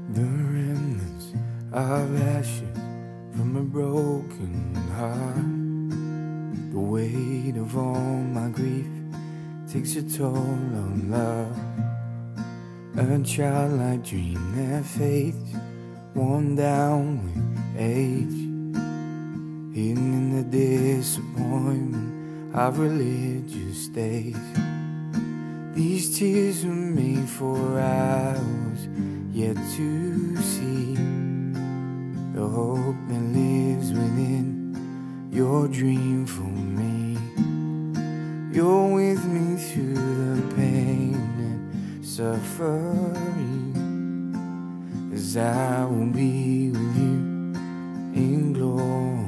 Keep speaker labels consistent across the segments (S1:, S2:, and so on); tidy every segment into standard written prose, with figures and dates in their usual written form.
S1: The remnants of ashes from a broken heart. The weight of all my grief takes a toll on love. A childlike dream that fades, worn down with age, hidden in the disappointment of religious days. These tears were made for hours yet to see the hope that lives within your dream for me. You're with me through the pain and suffering, as I will be with you in glory.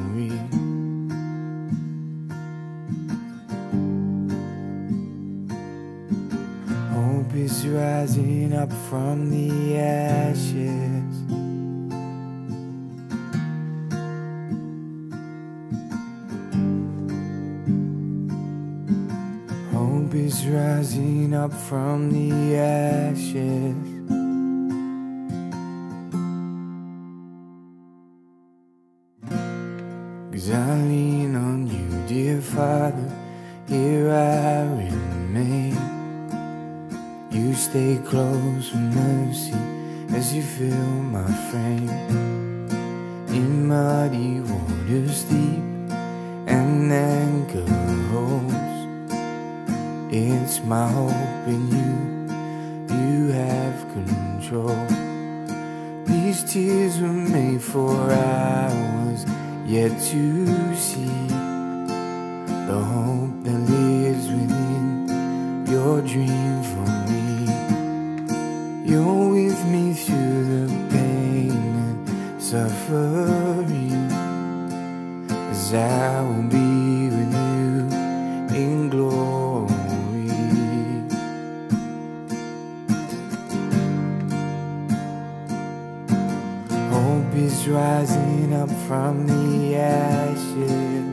S1: Hope is rising up from the ashes. Hope is rising up from the ashes. 'Cause I lean on you, dear Father, here I remain. You stay close with mercy as you fill my frame. In muddy waters deep, an anchor holds. It's my hope in you, you have control. These tears were made for hours yet to see the hope that lives within your dream for me. You're with me through the pain and suffering, as I will be with you in glory. Hope is rising up from the ashes.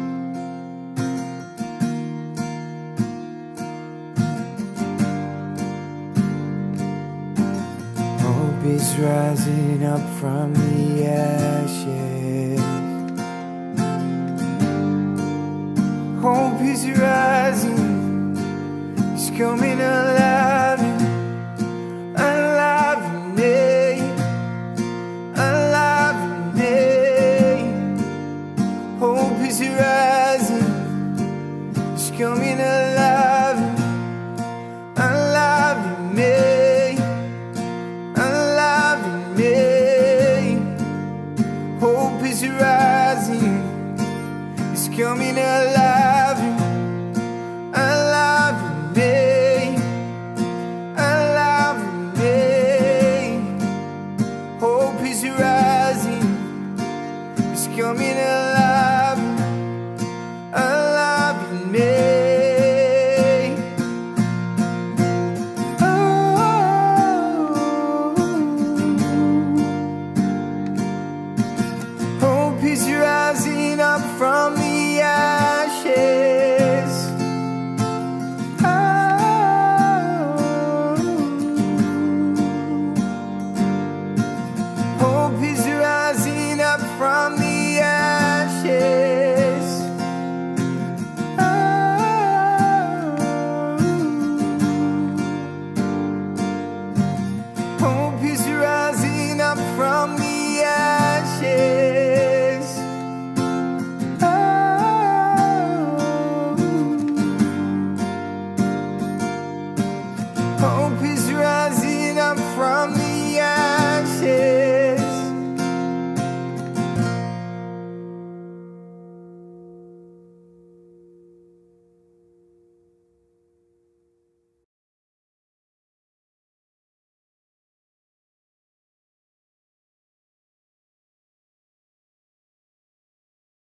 S1: Hope is rising up from the ashes. Hope is rising, it's coming alive.